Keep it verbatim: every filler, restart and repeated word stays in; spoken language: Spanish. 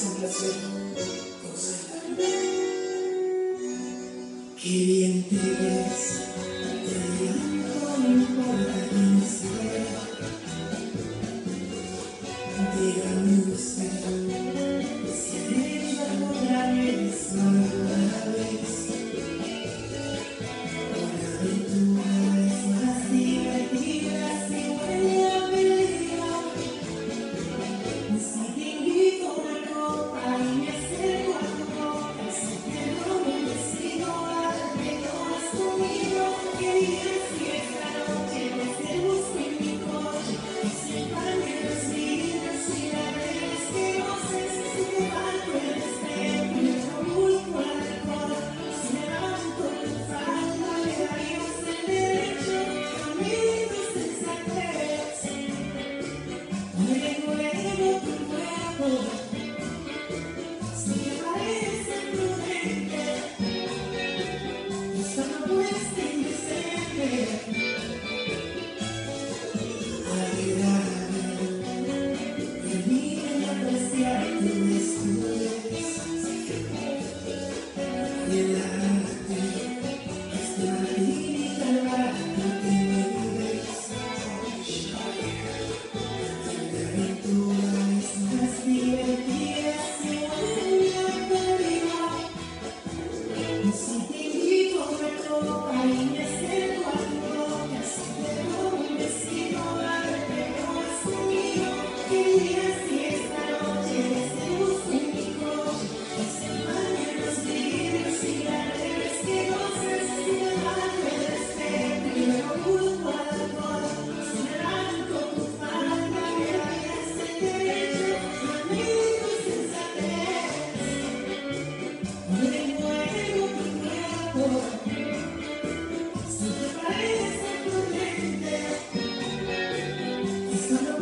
Es un placer conocerla. Qué bien te ves, te amo, no importa quién sea. Dígame usted, si arriba podrá ver solo una vez. Una aventura es más divertida si huele a peligro. Si te invito a una copa y me acerco a tu boca, si te robo un besito, hazme tomas conmigo. Quería si esta noche te busco en mi coche, y se empañen los vidrios y la ves que no sé si te bajo el espejo y yo busco alcohol. Si me levanto tu falda, me darías el derecho a mi sensatez. Mueve luego tu cuerpo, si te parece prudente, esta propuesta indecente. Agradable, permíteme apreciar tu desnudez. Relajarte, este martini calmado que me ves. La aventura es más divertida si huele a peligro. Si te invito a una copa y me acerco a tu boca, si te robo un besito, hazme tomas conmigo. Quería si esta noche te busco en mi coche, y se empañen los vidrios y la ves que no sé si te bajo el espejo y luego busco alcohol. Si me arranco tu falda, me darías el derecho a mi sensatez. Mueve luego tu cuerpo, si te parece prudente, esta